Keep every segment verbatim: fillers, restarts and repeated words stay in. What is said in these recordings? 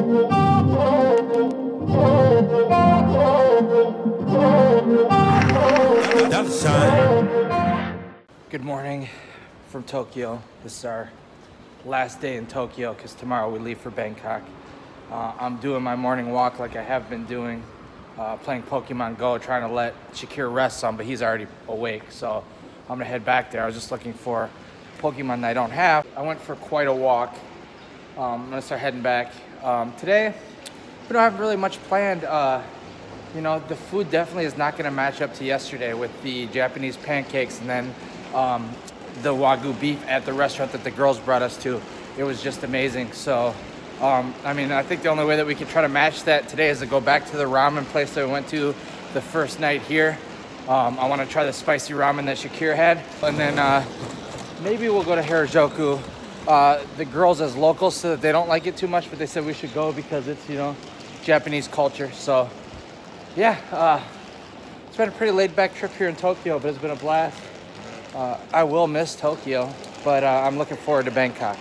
Good morning from Tokyo. This is our last day in Tokyo because tomorrow we leave for Bangkok. Uh, I'm doing my morning walk like I have been doing, uh, playing Pokemon Go, trying to let Shakir rest some, but he's already awake, so I'm gonna head back there. I was just looking for Pokemon that I don't have. I went for quite a walk. Um, I'm gonna start heading back. Um, today, we don't have really much planned. Uh, you know, the food definitely is not gonna match up to yesterday with the Japanese pancakes and then um, the Wagyu beef at the restaurant that the girls brought us to. It was just amazing. So, um, I mean, I think the only way that we could try to match that today is to go back to the ramen place that we went to the first night here. Um, I want to try the spicy ramen that Shakir had. And then uh, maybe we'll go to Harajuku. Uh, the girls as locals said that they don't like it too much, but they said we should go because it's, you know, Japanese culture. So, yeah, uh, it's been a pretty laid back trip here in Tokyo, but it's been a blast. Uh, I will miss Tokyo, but uh, I'm looking forward to Bangkok.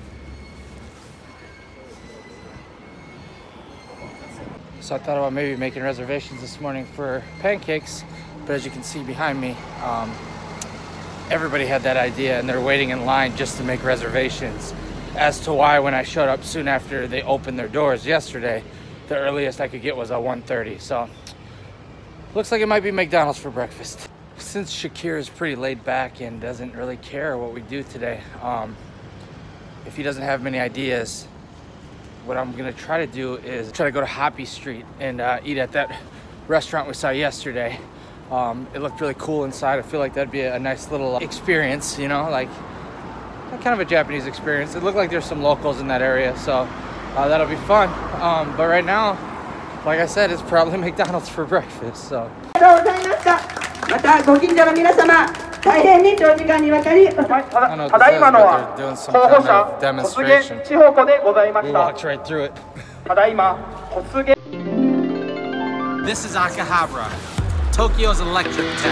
So I thought about maybe making reservations this morning for pancakes, but as you can see behind me, um, everybody had that idea and they're waiting in line just to make reservations. As to why when I showed up soon after they opened their doors yesterday, the earliest I could get was at one thirty. So looks like it might be McDonald's for breakfast. Since Shakir is pretty laid back and doesn't really care what we do today, um, if he doesn't have many ideas, what I'm gonna try to do is try to go to Hoppy Street and uh, eat at that restaurant we saw yesterday. Um, it looked really cool inside. I feel like that'd be a nice little experience, you know, like kind of a Japanese experience. It looked like there's some locals in that area, so uh, that'll be fun. Um, but right now, like I said, it's probably McDonald's for breakfast, so. またご近所の皆様、大変に長時間にわたり、ただいまのは候補者小菅千穂子でございました。ただいま小菅。 This is Akihabara, Tokyo's electric tech.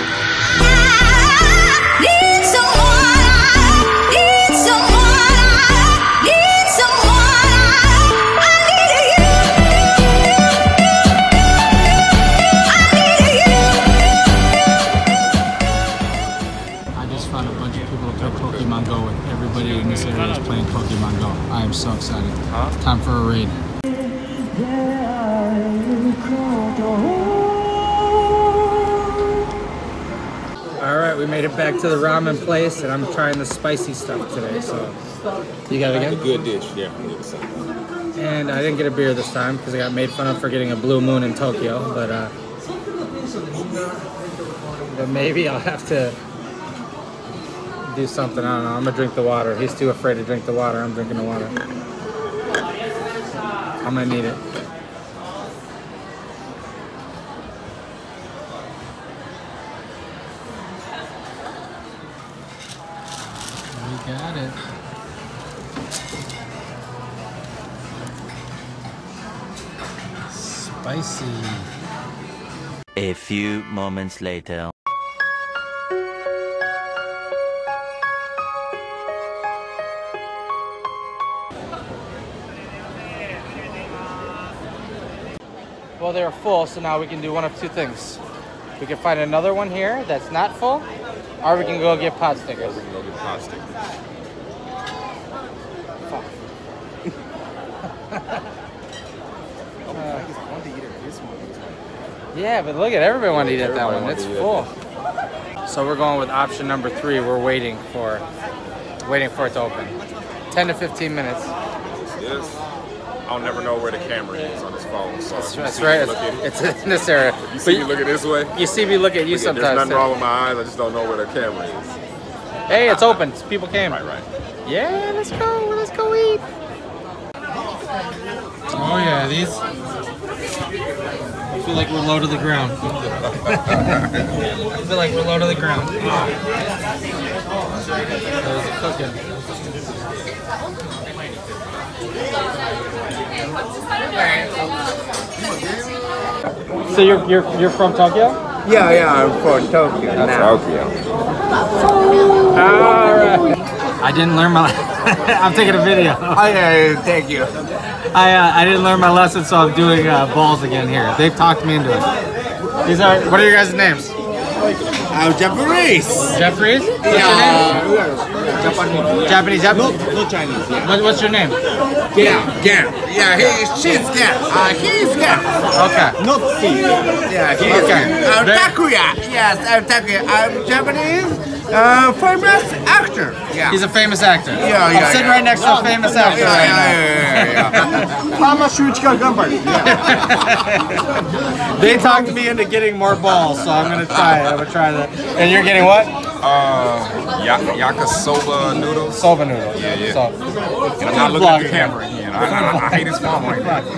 Pokemon Go with everybody in this area is playing Pokemon Go. I am so excited. Huh? Time for a raid. Alright, we made it back to the ramen place and I'm trying the spicy stuff today, so. You got it again? A good dish, yeah. And I didn't get a beer this time because I got made fun of for getting a Blue Moon in Tokyo, but uh, but maybe I'll have to do something. I don't know. I'm gonna drink the water. He's too afraid to drink the water. I'm drinking the water. I'm gonna need it. We got it. Spicy. A few moments later. Well, they're full, so now we can do one of two things. We can find another one here that's not full, or we can go get pot stickers. We can go get pot stickers. Fuck. uh, yeah, but look at everybody wanted to eat at that one. It's full. So we're going with option number three. We're waiting for, waiting for it to open. ten to fifteen minutes. Yes. I'll never know where the camera is on this phone. So that's, that's right. It's, it's in this area. You see me looking this way? You see me look at you look sometimes. There's nothing too. wrong with my eyes. I just don't know where the camera is. Hey, it's open. People came. Right, right. Yeah, let's go. Let's go eat. Oh yeah, these. I feel like we're low to the ground. I feel like we're low to the ground. There's a cooking. So you're you're you're from Tokyo? Yeah, yeah, I'm from Tokyo now. Tokyo. All right. I didn't learn my. I'm taking a video. Oh yeah, thank you. I uh, I didn't learn my lesson, so I'm doing uh, balls again here. They've talked me into it. These are. What are your guys' names? I'm Japanese. Jeffries? What's Yeah. your name? Japanese. Japanese. No Chinese. Yeah. What, what's your name? Yeah. Gam. Yeah. He. She's Gam. Uh, he's Gam. Okay. Not she. Yeah. He's Okay. Gam. I'm There- Takuya. Yes. I'm Takuya. I'm Japanese. Uh, famous actor. Yeah. He's a famous actor. Yeah, yeah, I'm sitting yeah. right next to a famous actor Yeah, right yeah, now. yeah, yeah, yeah. They talked me into getting more balls, so I'm gonna try it. I'm gonna try that. And you're getting what? Uh, ya- yakisoba noodles. Soba noodles. Yeah, yeah. So, And I'm not looking at the camera again. I, I, I hate his phone right now.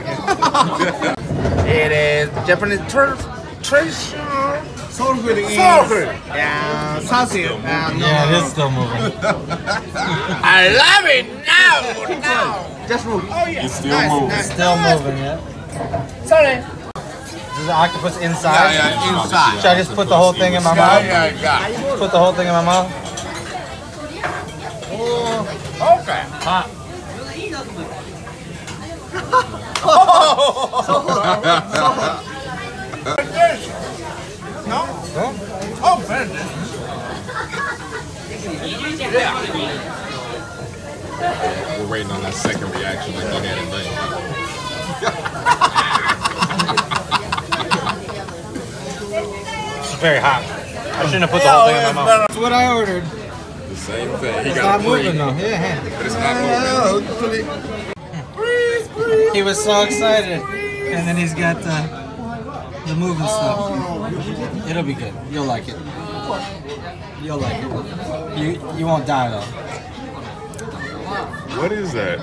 It is Japanese tra- traditional soul food. Soul food. Yeah, something. Uh, no. yeah, it is still moving. I love it now. Now. Just move. Oh yeah. It's still moving. Still moving, yeah. Sorry. Is the octopus inside? Yeah, yeah, inside. Should I just put the whole thing in my Yeah, mouth? yeah, yeah. Put the whole thing in my mouth? Okay. Hot. No? Huh? Oh, very good. We're waiting on that second reaction like you had in It's very hot. I shouldn't have put the whole thing in my mouth. That's what I ordered. The same thing. He It's got not a free, moving though. Yeah. but it's not moving. He was so excited. And then he's got the, the moving stuff. It'll be good. You'll like it. You'll like it. You you won't die though. What is that?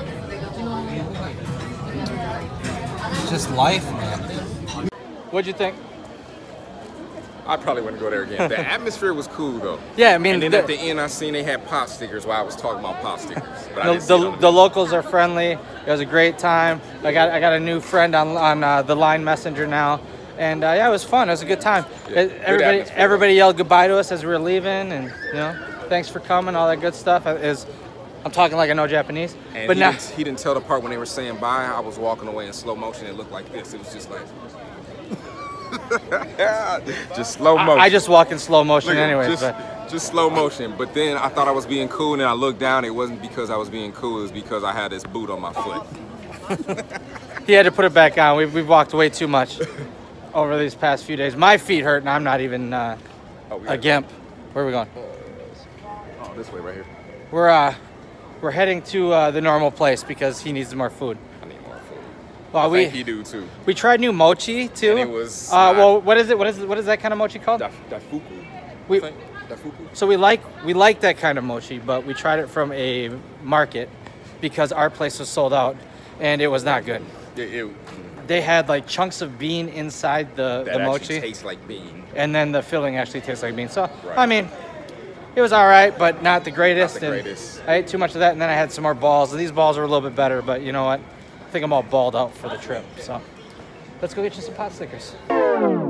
It's just life, man. What'd you think? I probably wouldn't go there again. The atmosphere was cool though. Yeah, I mean, And then the- at the end, I seen they had pop stickers while I was talking about pop stickers. But I The, didn't see it the, on the locals are friendly. It was a great time. I got I got a new friend on on uh, the Line Messenger now, and uh, yeah, it was fun. It was a good time. Yeah, It- good everybody atmosphere. everybody yelled goodbye to us as we were leaving, and you know, thanks for coming, all that good stuff. Is I'm talking like I know Japanese, And but he, now didn't, he didn't tell the part when they were saying bye. I was walking away in slow motion. It looked like this. It was just like, just slow motion. I, I just walk in slow motion Look at- anyways. just, But just slow motion. But then I thought I was being cool, and I looked down. It wasn't because I was being cool. It was because I had this boot on my foot. he had to put it back on. We've we've walked way too much over these past few days. My feet hurt, and I'm not even uh, Oh, we a got- gimp. Where are we going? Oh, this way right here. We're uh we're heading to uh, the normal place because he needs more food. I need more food. Well, I we think he do too. we tried new mochi too. And it was uh, not- well, what is it? What is it? What is that kind of mochi called? Daf- Dafuku. We- I think. Dafuku. So we like we like that kind of mochi, but we tried it from a market because our place was sold out, and it was not good. It, it, They had like chunks of bean inside the that the actually mochi, tastes like bean. and then the filling actually tastes like bean. So Right. I mean, it was all right, but not the greatest. Not the and greatest. I ate too much of that, and then I had some more balls. And these balls are a little bit better, but you know what? I think I'm all balled out for the trip. So let's go get you some pot stickers.